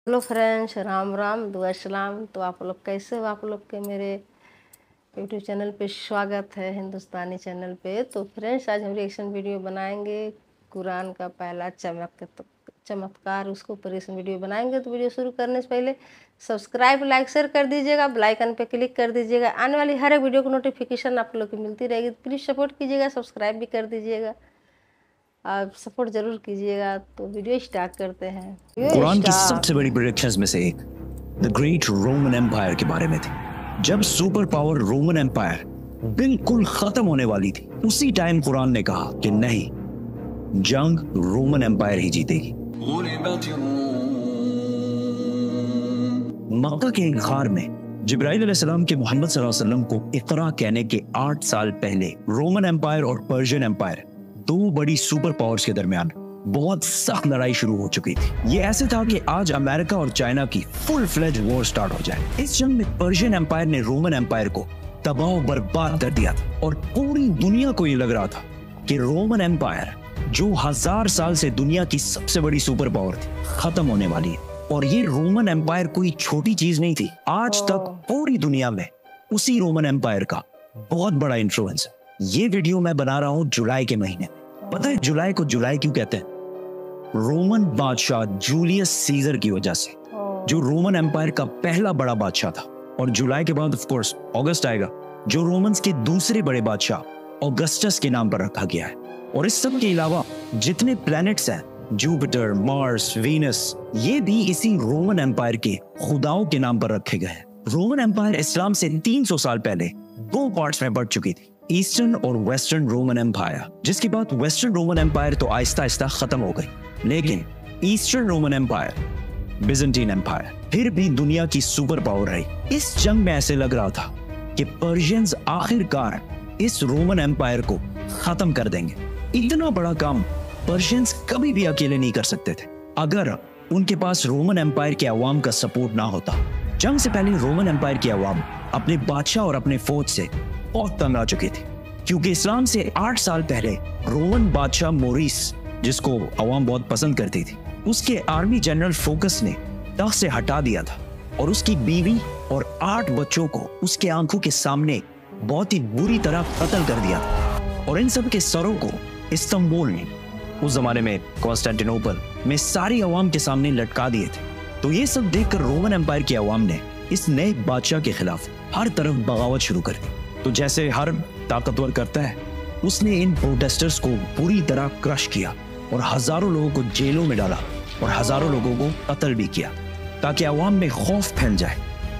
Hello friends, Ram Ram दुआ सलाम। तो आप लोग कैसे हो? आप लोग के मेरे यूट्यूब चैनल पे स्वागत है, हिंदुस्तानी चैनल पे। तो फ्रेंड्स, आज हम रिएक्शन वीडियो बनाएंगे कुरान का पहला चमत्कार, उसके ऊपर रिएक्शन वीडियो बनाएंगे। तो वीडियो शुरू करने से पहले सब्सक्राइब, लाइक, शेयर कर दीजिएगा, बेल आइकन पे क्लिक कर दीजिएगा। आने वाली हर एक वीडियो की नोटिफिकेशन आप लोग को मिलती रहेगी। तो प्लीज़ सपोर्ट कीजिएगा, सब्सक्राइब भी कर दीजिएगा, आप सपोर्ट जरूर कीजिएगा। तो वीडियो स्टार्ट करते हैं। कुरान की सबसे बड़ी प्रेडिक्शंस में से एक द ग्रेट रोमन एम्पायर के बारे में थी। जब सुपर पावर रोमन एम्पायर बिल्कुल खत्म होने वाली थी, उसी टाइम कुरान ने कहा कि नहीं, जंग रोमन एम्पायर ही जीतेगी। मक्का के एक गार में जिब्राइल अलैहिस्सलाम के मोहम्मद सल्लल्लाहु अलैहि वसल्लम को इकरा कहने के 8 साल पहले रोमन एम्पायर और पर्शियन एम्पायर, दो बड़ी सुपर पावर्स के दरमियान बहुत सख्त लड़ाई शुरू हो चुकी थी। ये ऐसे था कि आज अमेरिका और चाइना की फुल फ्लेज वॉर स्टार्ट हो जाए। इस जंग में पर्शियन एम्पायर ने रोमन एम्पायर को तबाह बर्बाद कर दिया था और पूरी दुनिया को ये लग रहा था कि रोमन एम्पायर, जो 1000 साल से दुनिया की सबसे बड़ी सुपर पावर थी, खत्म होने वाली है। और ये रोमन एम्पायर कोई छोटी चीज नहीं थी। आज तक पूरी दुनिया में उसी रोमन एम्पायर का बहुत बड़ा इन्फ्लुएंस है। ये वीडियो मैं बना रहा हूँ जुलाई के महीने। पता है जुलाई को जुलाई क्यों कहते हैं? रोमन बादशाह जूलियस सीजर की वजह से, जो रोमन एम्पायर का पहला बड़ा बादशाह था। और जुलाई के बाद ऑफ कोर्स अगस्त आएगा, जो रोमन्स के दूसरे बड़े बादशाह ऑगस्टस के नाम पर रखा गया है। और इस सब के अलावा जितने प्लैनेट्स हैं, जुपिटर, मार्स, वीनस, ये भी इसी रोमन एम्पायर के खुदाओं के नाम पर रखे गए हैं। रोमन एम्पायर इस्लाम से 300 साल पहले दो पार्ट्स में बढ़ चुकी थी, ईस्टर्न और वेस्टर्न रोमन एम्पायर। जिसके बाद वेस्टर्न रोमन एम्पायर तो आहिस्ता आहिस्ता खत्म हो गई, लेकिन eastern Roman empire, Byzantine empire, फिर भी दुनिया की सुपर पावर रही। इस जंग में ऐसे लग रहा था कि पर्शियंस आखिरकार इस रोमन एम्पायर को खत्म कर देंगे। इतना बड़ा काम पर्शियंस कभी भी अकेले नहीं कर सकते थे अगर उनके पास रोमन एम्पायर के अवाम का सपोर्ट ना होता। जंग से पहले रोमन एम्पायर के अवाम अपने बादशाह और अपने फौज से बहुत तंग आ चुके थे, क्योंकि इस्लाम से 8 साल पहले रोमन बादशाह मोरिस, जिसको अवाम बहुत पसंद करती थी, उसके आर्मी जनरल फोकस ने तख्त से हटा दिया था और उसकी बीवी और 8 बच्चों को उसके आंखों के सामने बहुत ही बुरी तरह कत्ल कर दिया था। और इन सब के सरों को इस्तांबुल में, उस जमाने में कॉन्स्टेंटिनोपल में, सारी अवाम के सामने लटका दिए थे। तो ये सब देखकर रोमन एम्पायर की अवाम ने इस नए बादशाह के खिलाफ हर तरफ बगावत शुरू कर दी। तो जैसे हर ताकतवर करता है, उसने इन प्रोटेस्टर्स को पूरी तरह क्रश किया और हजारों लोगों को जेलों में डाला और हजारों लोगों को कत्ल भी किया, ताकि अवाम में खौफ फैल जाए।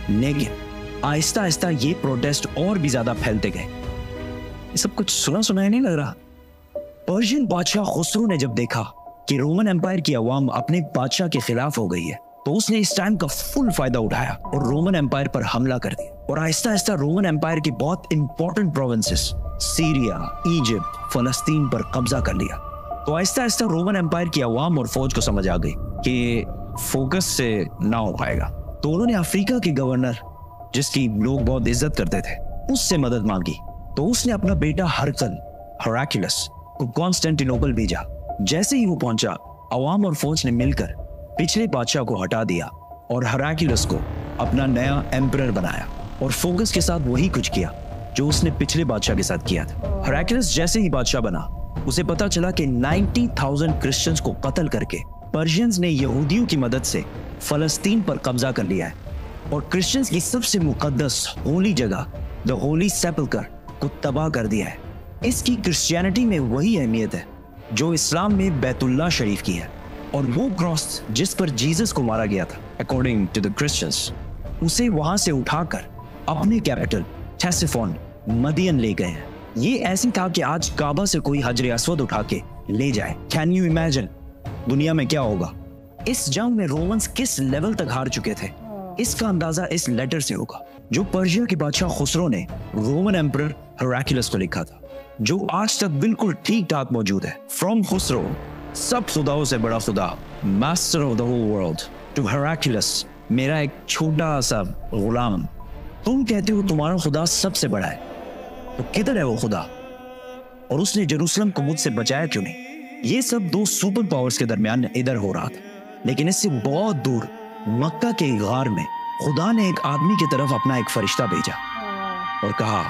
लेकिन आहिस्ता आहिस्ता ये प्रोटेस्ट और भी ज्यादा फैलते गए। ये सब कुछ सुना सुनाया नहीं लग रहा? पर्शियन बादशाह खुसरो ने जब देखा कि रोमन एम्पायर की अवाम अपने बादशाह के खिलाफ हो गई है, तो उसने इस टाइम का फुल फायदा उठाया और रोमन एम्पायर पर हमला कर दिया। और आहिस्ता आहिस्ता रोमन एम्पायर की बहुत इंपॉर्टेंट प्रोविंसेस, सीरिया, इजिप्ट, फलस्तीन पर कब्जा कर लिया। तो आहिस्ता आहिस्ता रोमन एम्पायर की अवाम और फौज को समझ आ गई कि फोकस से ना हो पाएगा। तो उन्होंने अफ्रीका के गवर्नर, जिसकी लोग बहुत इज्जत करते थे, उससे मदद मांगी। तो उसने अपना बेटा हेराक्लियस को कॉन्स्टेंटिनोपल भेजा। जैसे ही वो पहुंचा, अवाम और फौज ने मिलकर पिछले बादशाह को हटा दिया और हेराक्लियस को अपना नया एम्परर बनाया और फोकस के साथ वही कुछ किया जो उसने पिछले बादशाह के साथ किया था। हेराक्लियस जैसे ही बादशाह बना, उसे पता चला कि 90,000 क्रिश्चियंस को कत्ल करके पर्शियंस ने यहूदियों की मदद से फलस्तीन पर कब्जा कर लिया है और क्रिश्चियंस की सबसे मुकद्दस होली जगह द होली सेपल्कर को तबाह कर दिया है। इसकी क्रिश्चियनिटी में वही अहमियत है जो इस्लाम में बैतुल्लाह शरीफ की है। और वो क्रॉस जिस पर जीसस को मारा गया था, अकॉर्डिंग टू द क्रिश्चियंस, उसे वहां से उठाकर अपने कैपिटल थेसिफोन, मदियन ले गए हैं। ये ऐसी था कि आज काबा से कोई हजर अस्वद उठा के ले जाए। कैन यू इमेजिन दुनिया में क्या होगा? इस जंग में रोमन्स किस लेवल तक हार चुके थे, इसका अंदाजा इस लेटर से होगा जो पर्शिया के बादशाह खुसरो ने रोमन एम्परर हेराक्लियस को लिखा था, जो आज तक बिल्कुल ठीक ठाक मौजूद है। फ्रॉम खुसरो, सब खुदाओं से बड़ा खुदा, master of the whole world, to Heraclius, मेरा एक छोटा सा गुलाम। तुम कहते हो तुम्हारा खुदा सबसे बड़ा है, तो किधर है वो खुदा? और उसने जेरूसलम को मुझसे बचाया क्यों नहीं? ये सब दो सुपर पावर्स के दरमियान इधर हो रहा था, लेकिन इससे बहुत दूर मक्का के गार में खुदा ने एक आदमी की तरफ अपना एक फरिश्ता भेजा और कहा,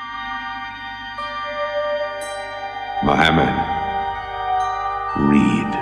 Muhammad, read.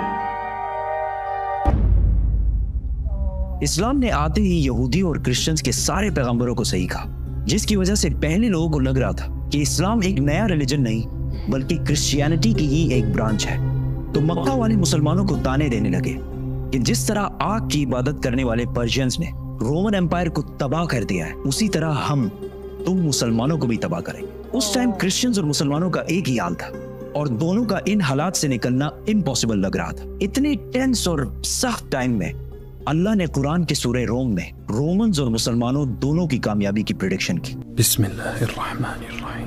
इस्लाम ने आते ही यहूदी और क्रिश्चियंस के सारे पैगंबरों को सही कहा, जिसकी वजह से पहले लोगों को लग रहा था कि इस्लाम एक नया रिलीजन नहीं बल्कि क्रिश्चियनिटी की ही एक ब्रांच है। तो मक्का वाले मुसलमानों को ताने देने लगे कि जिस तरह आग की इबादत करने वाले पर्शियंस ने रोमन एम्पायर को तबाह कर दिया है, उसी तरह तुम मुसलमानों को भी तबाह करेंगे। उस टाइम क्रिश्चियंस और मुसलमानों का एक ही हाल था और दोनों का इन हालात से निकलना इम्पॉसिबल लग रहा था। इतने टेंस और सख्त टाइम में अल्लाह ने कुरान के सूरह रोम में रोमन्स और मुसलमानों दोनों की कामयाबी की प्रेडिक्शन की। बिस्मिल्लाहिर्रहमानिर्रहीम।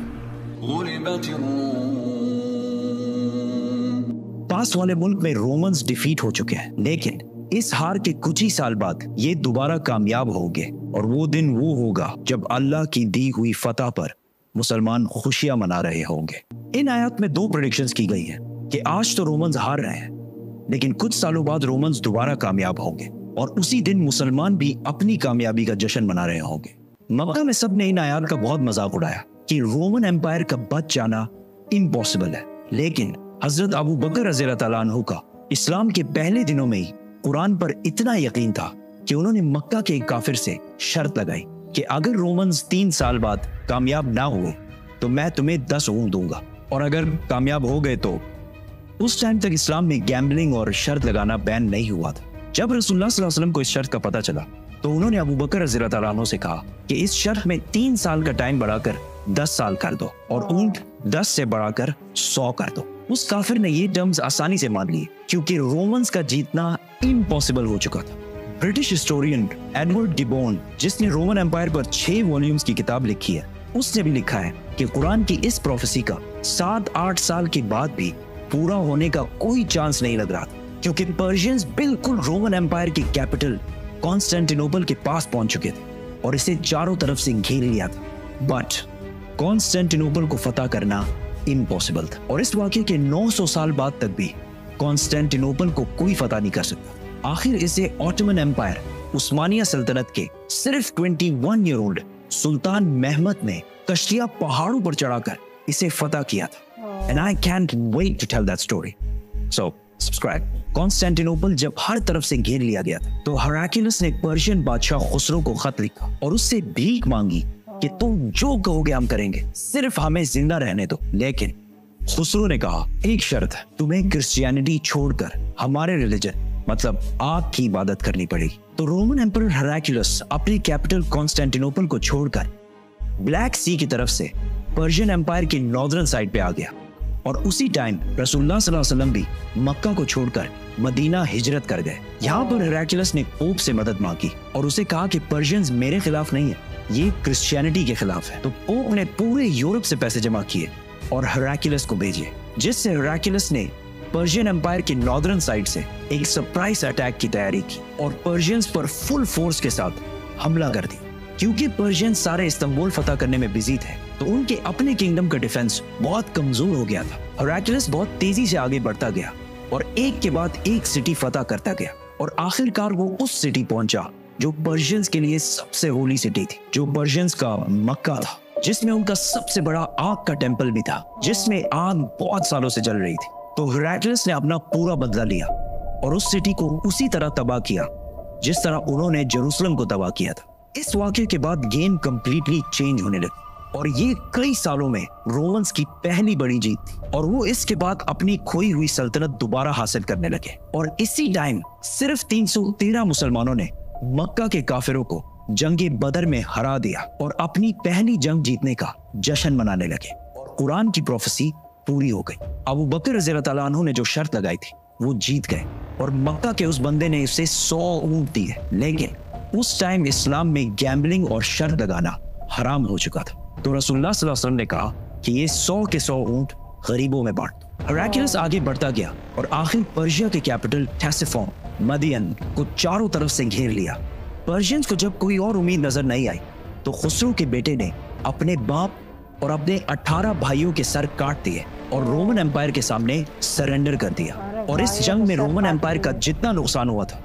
पास वाले मुल्क में रोमन्स डिफीट हो चुके हैं, लेकिन इस हार के कुछ ही साल बाद ये दोबारा कामयाब होंगे और वो दिन वो होगा जब अल्लाह की दी हुई फतह पर मुसलमान खुशियां मना रहे होंगे। इन आयत में 2 प्रेडिक्शंस की गई है कि आज तो रोमन्स हार रहे हैं, लेकिन कुछ सालों बाद रोमन्स दोबारा कामयाब होंगे और उसी दिन मुसलमान भी अपनी कामयाबी का जश्न मना रहे होंगे। मक्का में सबने इन आयत का बहुत मजाक उड़ाया कि रोमन एम्पायर का बच जाना इम्पॉसिबल है, लेकिन हजरत अबू बकर रज़ियल्लाहु तआला अन्हु का इस्लाम के पहले दिनों में ही कुरान पर इतना यकीन था कि उन्होंने मक्का के एक काफिर से शर्त लगाई कि अगर रोमन्स 3 साल बाद कामयाब ना हुए तो मैं तुम्हें 10 ऊंट दूंगा, और अगर कामयाब हो गए तो उस टाइम तक इस्लाम में गैम्बलिंग और शर्त लगाना बैन नहीं हुआ था। जब रसूलुल्लाह सल्लल्लाहु अलैहि वसल्लम को इस शर्त का पता चला तो उन्होंने अबू बकर रज़ियल्लाहु तआला अन्हु से कहा कि इस शर्त में 3 साल का टाइम बढ़ाकर 10 साल कर दो और ऊंट 10 से बढ़ाकर 100 कर दो। उस काफिर ने ये टर्म्स आसानी से मान लिए क्योंकि रोमन्स का जीतना इम्पॉसिबल हो चुका था। ब्रिटिश हिस्टोरियन एडवर्ड गिबोन, जिसने रोमन एम्पायर पर 6 वॉल्यूम्स की किताब लिखी है, उसने भी लिखा है कि कुरान की इस प्रोफेसी का 7-8 साल के बाद भी पूरा होने का कोई चांस नहीं लग रहा था, क्योंकि पर्शियंस बिल्कुल रोमन एम्पायर की कैपिटल कॉन्स्टेंटिनोपल के पास पहुंच चुके थे और इसे चारों तरफ से घेर लिया था। बट कॉन्स्टेंटिनोपल को फतह करना इम्पॉसिबल था और इस वाकये के 900 साल बाद तक भी कॉन्स्टेंटिनोपल को कोई फतह नहीं कर सकता। आखिर इसे ऑटोमन एम्पायर उस्मानिया सल्तनत के सिर्फ 21 ईयर ओल्ड सुल्तान महमद ने कश्तिया पहाड़ों पर चढ़ाकर इसे फतह किया था। And I can't wait to tell that story, so subscribe. Constantinople जब हर तरफ से घेर लिया गया था तो हेराक्लियस ने पर्शियन बादशाह खुसरो को खत लिखा और उससे भीख मांगी कि तुम जो कहोगे हम करेंगे, सिर्फ हमें जिंदा रहने दो। लेकिन खुसरो ने कहा, एक शर्त है, तुम्हें क्रिश्चियनिटी छोड़कर हमारे रिलीजन मतलब आग की इबादत करनी पड़ेगी। तो रोमन एम्परर हेराक्लियस अपनी कैपिटल कॉन्स्टेंटिनोपल को छोड़कर ब्लैक सी की तरफ से पर्शियन एम्पायर की नॉर्दर्न साइड पे आ गया और उसी टाइम रसूलुल्लाह सल्लल्लाहु अलैहि वसल्लम भी मक्का को छोड़कर मदीना हिजरत कर गए। यहाँ पर हेराक्लियस ने पोप से मदद मांगी और उसे कहा कि पर्शियंस मेरे खिलाफ नहीं है, ये क्रिश्चियनिटी के खिलाफ है। तो पोप ने पूरे यूरोप से पैसे जमा किए और हेराक्लियस को भेजे, जिससे हेराक्लियस ने पर्शियन एम्पायर की नॉर्दर्न साइड से एक सरप्राइज अटैक की तैयारी की और पर्शियंस पर फुल फोर्स के साथ हमला कर दिया। क्योंकि पर्शियंस सारे इस्तांबुल फतह करने में बिजी थे तो उनके अपने किंगडम का डिफेंस बहुत कमजोर हो गया था। हेराक्लियस बहुत तेजी से आगे बढ़ता गया और एक के बाद एक सिटी फतह करता गया और आखिरकार वो उस सिटी पहुंचा जो पर्शियंस के लिए सबसे होली सिटी थी, जो पर्शियंस का मक्का था, जिसमें उनका सबसे बड़ा आग का टेंपल भी था, जिसमें आग बहुत सालों से जल रही थी। तो हेराक्लियस ने अपना पूरा बदला लिया और उस सिटी को उसी तरह तबाह किया जिस तरह उन्होंने जेरूसलम को तबाह किया था। इस वाकये के बाद गेम कंप्लीटली चेंज होने लगी और ये कई सालों में रोमन्स की पहली बड़ी जीत थी और वो इसके बाद अपनी खोई हुई सल्तनत दोबारा हासिल करने लगे। और इसी टाइम सिर्फ 313 मुसलमानों ने मक्का के काफिरों को जंगे बदर में हरा दिया और अपनी पहली जंग जीतने का जश्न मनाने लगे और कुरान की प्रोफेसी पूरी हो गई। अबू बकर रज़ियल्लाहु तआला अन्हु ने जो शर्त लगाई थी वो जीत गए और मक्का के उस बंदे ने उसे 100 ऊंट दिए। लेकिन उस टाइम इस्लाम में गैम्बलिंग और शर्त लगाना हराम हो चुका था। तो रसूलुल्लाह सल्लल्लाहु अलैहि वसल्लम ने कहा कि ये 100 के 100 ऊंट गरीबों में बांट दो। हेराक्लियस आगे बढ़ता गया और आखिर पर्शिया के कैपिटल टेसिफोन मदियन को चारों तरफ से घेर लिया। पर्शियंस को जब कोई और उम्मीद नजर नहीं आई तो खुसरो के बेटे ने अपने बाप और अपने 18 भाइयों के सर काट दिए और रोमन एम्पायर के सामने सरेंडर कर दिया। और इस जंग में रोमन एम्पायर का जितना नुकसान हुआ था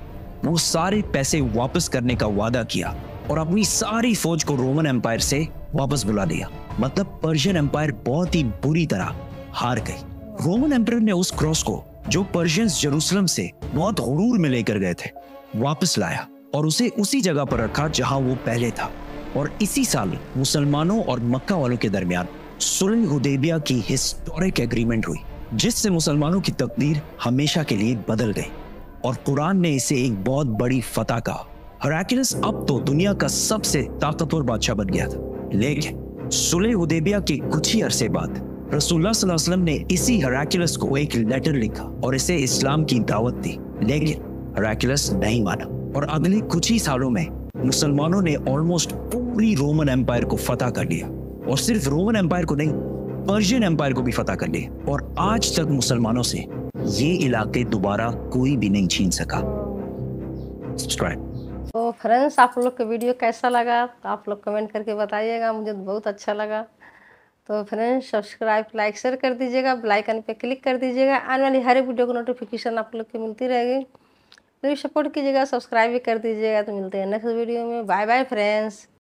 वो सारे पैसे वापस करने का वादा किया और अपनी सारी फौज को रोमन एम्पायर से वापस बुला लिया। मतलब पर्शियन एम्पायर बहुत ही बुरी तरह हार गई। रोमन एम्पायर ने उस क्रॉस को, जो पर्शियंस जेरूसलम से बहुत गुरूर में लेकर गए थे, वापस लाया और उसे उसी जगह पर रखा जहां वो पहले था। और इसी साल मुसलमानों और मक्का वालों के दरमियान सुलह हुदैबिया की हिस्टोरिक एग्रीमेंट हुई, जिससे मुसलमानों की तकदीर हमेशा के लिए बदल गई और कुरान ने इसे एक बहुत बड़ी फतह कहा। हेराक्लियस अब तो दुनिया का सबसे ताकतवर बादशाह बन गया था। लेकिन सुलह हुदैबिया के कुछ ही अरसे बाद रसूलुल्लाह सल्लल्लाहु अलैहि वसल्लम ने इसी हेराक्लियस को एक लेटर लिखा और इसे इस्लाम की दावत दी। लेकिन हेराक्लियस नहीं माना और अगले कुछ ही सालों में मुसलमानों ने ऑलमोस्ट पूरी रोमन एम्पायर को फतह कर लिया, और सिर्फ रोमन एम्पायर को नहीं, पर्शियन एम्पायर को भी फतह कर लिया। और आज तक मुसलमानों से ये इलाके दोबारा कोई भी नहीं छीन सका। सब्सक्राइब। तो फ्रेंड्स, आप लोग का वीडियो कैसा लगा तो आप लोग कमेंट करके बताइएगा। मुझे तो बहुत अच्छा लगा। तो फ्रेंड्स, सब्सक्राइब, लाइक, शेयर कर दीजिएगा, बेल आइकन पे क्लिक कर दीजिएगा। आने वाली हर एक वीडियो को नोटिफिकेशन आप लोग को मिलती रहेगी। प्लीज़ सपोर्ट कीजिएगा, सब्सक्राइब भी कर दीजिएगा। तो मिलते हैं नेक्स्ट वीडियो में। Bye bye friends.